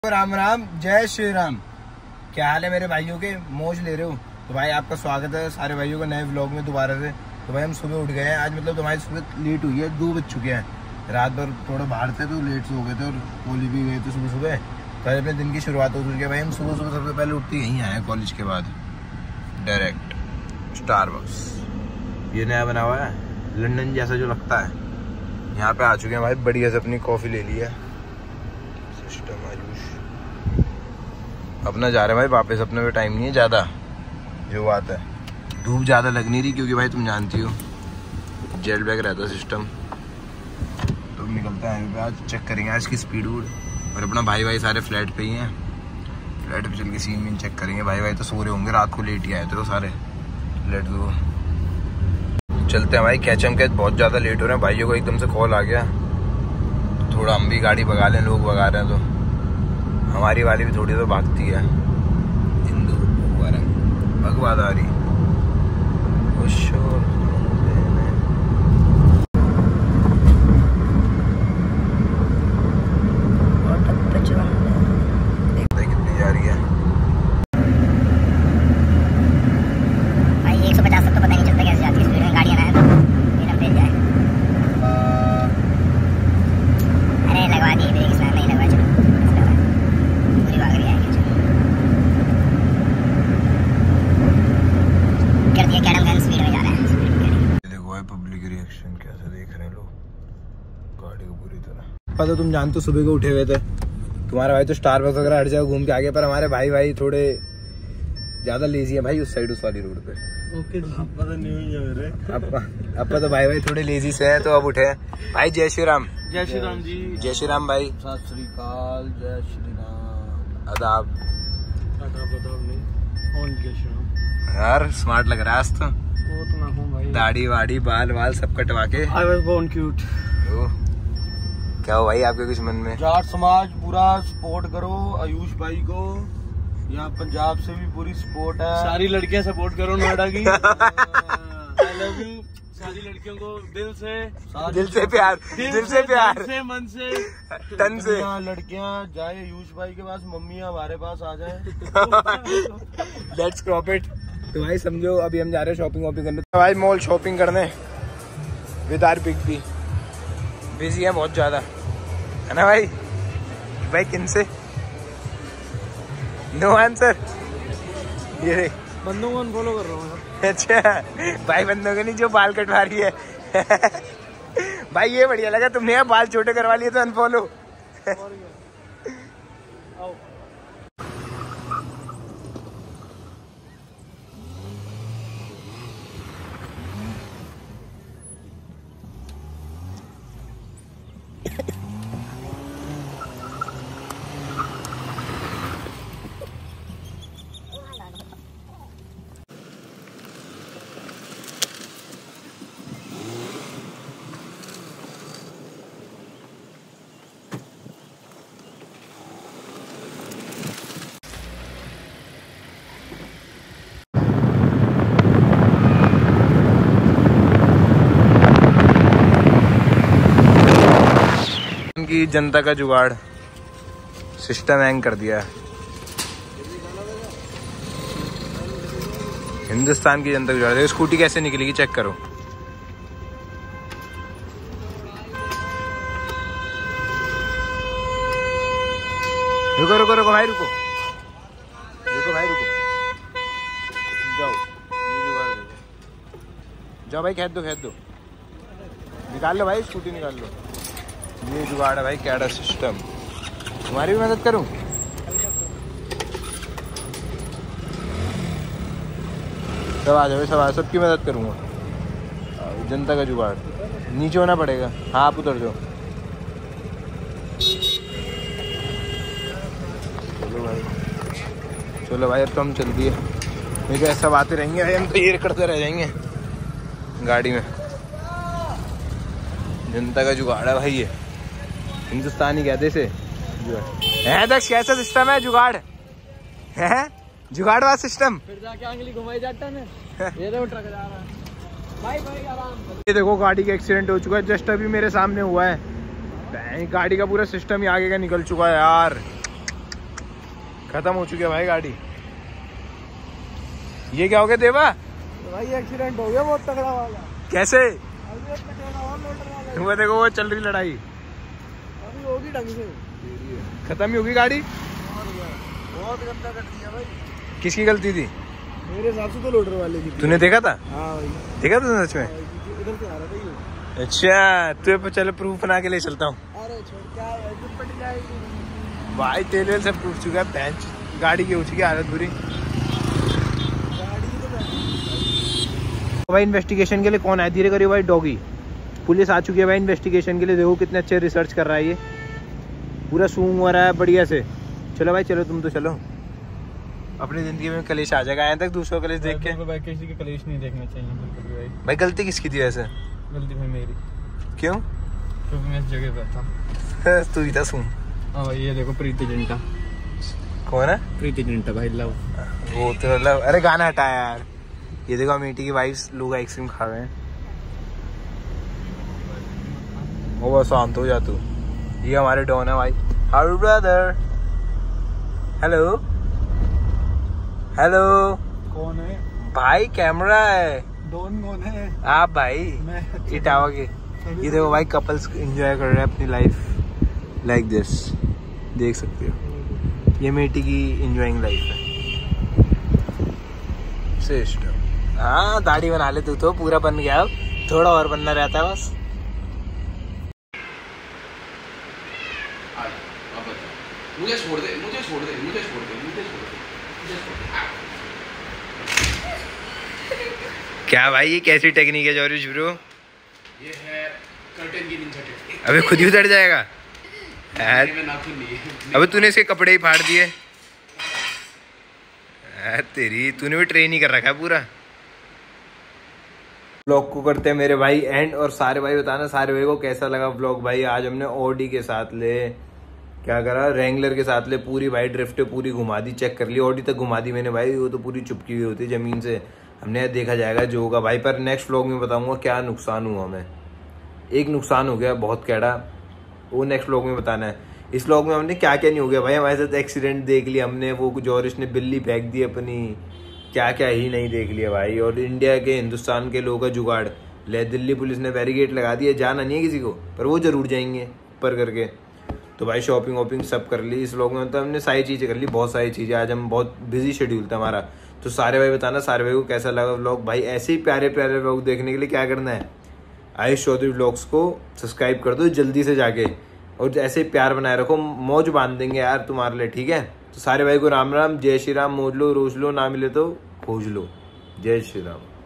राम राम, जय श्री राम। क्या हाल है मेरे भाइयों के? मौज ले रहे हो? तो भाई आपका स्वागत है सारे भाइयों को नए व्लॉग में दोबारा से। तो भाई हम सुबह उठ गए हैं आज, मतलब तुम्हारी सुबह लेट हुई है, 2 बज चुके हैं। रात भर थोड़ा बाहर थे तो लेट से हो गए थे और कोहली भी गए थे सुबह। तो आज अपने दिन की शुरुआत हो चुकी है भाई। हम सुबह सबसे पहले उठते यहीं आए कॉलेज के बाद डायरेक्ट स्टारबक्स। ये नया बना हुआ है, लंदन जैसा जो लगता है। यहाँ पे आ चुके हैं भाई, बढ़िया से अपनी कॉफी ले ली है। सिस्टम आयुष अपना जा रहे हैं भाई वापस, अपने पे टाइम नहीं है ज़्यादा। जो बात है, धूप ज़्यादा लग नहीं रही क्योंकि भाई तुम जानती हो जेल बैग रहता है सिस्टम। तो निकलते हैं आज, चेक करेंगे आज की स्पीड वूड। और अपना भाई सारे फ्लैट पे ही हैं, फ्लैट पे चल के सीन वीन चेक करेंगे। भाई तो सो रहे होंगे, रात को लेट ही आए थे तो सारे। लेट गो, चलते हैं भाई। कैचम कैच बहुत ज़्यादा लेट हो रहे हैं, भाइयों को एकदम से कॉल आ गया। थोड़ा हम भी गाड़ी भगा लें, लोग भगा रहे हैं तो हमारी वाली भी थोड़ी तो भागती है। हिंदू भगवादारी कितनी जा रही है भाई? 150 तक तो पता नहीं चलता कैसे जाती है स्पीड में गाड़ियां ना है तो एकदम तेज जाए। अरे लगवा दी ब्रेक, इसमें नहीं लगवा, चलो पूरी भाग रही है। कर दिया कैडम गन, स्पीड में जा रहा है। देखो भाई पब्लिक रिएक्शन कैसे देख रहे हैं लोग गाड़ी को पूरी तरह। पता तुम जानते हो सुबह को उठे हुए थे, तुम्हारा भाई तो स्टारबक्स वगैरह हर जगह घूम के आगे, पर हमारे भाई थोड़े ज्यादा लेजी है भाई उस साइड, उस वाली रोड पे। ओके जी, पता नहीं है मेरे। अब तो भाई थोड़े लेजी से हैं तो अब उठे हैं भाई। जय श्री राम। जय श्री राम जी। जय श्री राम भाई। सत श्री अकाल, जय श्री राम। आदाब। यार यार स्मार्ट लग रहा है आज तो। वो तो ना हूँ भाई, दाढ़ी वाड़ी बाल सब कटवा के। I was born cute. क्या हो भाई आपके कुछ मन में? जाट समाज पूरा सपोर्ट करो आयुष भाई को, यहाँ पंजाब से भी पूरी सपोर्ट है। सारी लड़कियां सपोर्ट करो नोएडा की। आई लव यू सारी लड़कियों को दिल से प्यार, दिल से मन से तन से। लड़कियां जाए आयुष भाई के पास, मम्मियां हमारे पास आ जाए। Let's crop it. तो भाई समझो अभी हम जा रहे हैं शॉपिंग वॉपिंग करने। तो भाई मॉल शॉपिंग करने विद आर पिक भी बिजी है बहुत ज्यादा, है ना भाई? भाई किन से? No answer. ये बंदों को अनफॉलो कर रहा हूँ। अच्छा भाई, बंदों के नहीं, जो बाल कटवा रही है। भाई ये बढ़िया लगा तुमने, यार बाल छोटे करवा लिए तो अनफॉलो। की जनता का जुगाड़ सिस्टम हैंग कर दिया है। हिंदुस्तान की जनता का जुगाड़। स्कूटी कैसे निकलेगी चेक करो। रुको भाई, रुको भाई, रुको। जाओ जाओ भाई, खेद दो निकाल लो भाई, स्कूटी निकाल लो। ये जुगाड़ है भाई, कैडा सिस्टम। तुम्हारी भी मदद करूं? सब आ जाओ, सबकी मदद करूंगा। जनता का जुगाड़। नीचे होना पड़ेगा। हाँ आप उतर जाओ। चलो भाई अब तो हम चल दिए। नहीं तो ऐसा आते रहेंगे भाई, हम तो ये करते रह जाएंगे गाड़ी में। जनता का जुगाड़ है भाई, ये हिंदुस्तानी कहते से है। दक्ष कैसा सिस्टम है जुगाड़ है? जुगाड़ वाला सिस्टम। फिर जाके आंगली घुमाई जाता है ना। ये देखो ट्रक जा रहा है। भाई आराम। ये देखो गाड़ी का एक्सीडेंट हो चुका है, जस्ट अभी मेरे सामने हुआ है। गाड़ी का पूरा सिस्टम ही आगे का निकल चुका है यार। खत्म हो चुकी है भाई गाड़ी। ये क्या हो गया देवा? भाई एक्सीडेंट हो गया बहुत तगड़ा वाला। कैसे? अभी वो देखो वो चल रही लड़ाई, अभी होगी ढंग से, खत्म ही होगी गाड़ी। बहुत गंदा कर दिया भाई। किसकी गलती थी? मेरे हिसाब से तो लोडर वाले की। तूने देखा था? हाँ भाई देखा था सच में? इधर से आ रहा था ये। अच्छा तो चलो प्रूफ बना के ले चलता हूँ। अरे छोड़ क्या है, पट जाएगी भाई तेल वेल सब टूट चुका है, बेंच गाड़ी की हो चुकी है हालत बुरी। भाई इन्वेस्टिगेशन के लिए कौन आया? धीरे करिए भाई डॉगी। पुलिस आ चुकी है भाई इन्वेस्टिगेशन के लिए। देखो कितने अच्छे रिसर्च कर रहा है ये, पूरा सूंघ हो रहा है बढ़िया से। चलो भाई चलो, तुम तो चलो, अपनी जिंदगी में कलेश आ जाएगा। आए तक दूसरों को कलेश देख के भाई किसी के कलेश नहीं देखना चाहिए बिल्कुल भी भाई। भाई गलती किसकी थी वैसे? गलती भाई मेरी। क्यों? क्योंकि मैं इस जगह पर था। तू ही था सूंघ। हाँ भाई ये देखो प्रीति जिंटा। कौन है? प्रीति जिंटा भाई लव। वो तो मतलब अरे गाना हटाया यार। ये देखो अमेठी की वाइफ्स लोग आइसक्रीम खा रहे हैं। वो बस शांत हो जा तू। ये हमारे डॉन है भाई। How brother, hello hello. कौन है भाई कैमरा है। डॉन? कौन है? आप भाई मैं। इटावा के। ये देखो भाई कपल्स एंजॉय कर रहे हैं अपनी लाइफ लाइक दिस, देख सकते हो। ये मेटी की एंजॉइंग लाइफ है। सिस्टम हाँ दाढ़ी बना ले तू तो पूरा बन गया, अब थोड़ा और बनना रहता है बस। मुझे छोड़ दे, मुझे छोड़ दे, मुझे छोड़ दे, मुझे छोड़ दे, मुझे छोड़ दे। क्या भाई ये कैसी टेक्निक है जॉर्ज ब्रो? ये है कर्टन की निंजा टेक्निक। अबे खुद ही उतर जाएगा। में नाखून नहीं है। अबे तूने इसके कपड़े ही फाड़ दिए। तेरी तूने भी ट्रेन ही कर रखा है पूरा। व्लॉग को करते हैं मेरे भाई एंड, और सारे भाई बताना सारे भाई को कैसा लगा व्लॉग। भाई आज हमने ऑडी के साथ ले क्या करा, रेंगलर के साथ ले पूरी भाई ड्रिफ्ट पूरी घुमा दी, चेक कर ली, ऑडी तक घुमा दी मैंने भाई। वो तो पूरी चुपकी हुई होती जमीन से। हमने देखा जाएगा जो होगा भाई, पर नेक्स्ट व्लॉग में बताऊंगा क्या नुकसान हुआ हमें। एक नुकसान हो गया बहुत कैड़ा, वो नेक्स्ट व्लॉग में बताना है। इस व्लॉग में हमने क्या क्या नहीं हो गया भाई। हमारे साथ एक्सीडेंट देख लिया हमने, वो जॉरिश ने बिल्ली फेंक दी अपनी, क्या क्या ही नहीं देख लिया भाई। और इंडिया के हिंदुस्तान के लोगों का जुगाड़ ले, दिल्ली पुलिस ने बैरिकेड लगा दिया, जाना नहीं है किसी को, पर वो जरूर जाएंगे ऊपर करके। तो भाई शॉपिंग वॉपिंग सब कर ली इस व्लॉग में, तो हमने सारी चीज़ें कर ली, बहुत सारी चीज़ें। आज हम बहुत बिजी शेड्यूल था हमारा। तो सारे भाई बताना सारे भाई को कैसा लगा व्लॉग। भाई ऐसे ही प्यारे प्यारे व्लॉग देखने के लिए क्या करना है, आयुष चौधरी व्लॉग्स को सब्सक्राइब कर दो जल्दी से जाके, और ऐसे ही प्यार बनाए रखो, मौज बांध देंगे यार तुम्हारे लिए, ठीक है। तो सारे भाई को राम राम, जय श्री राम, मोज लो रोज लो, ना मिले तो खोज लो। जय श्री राम।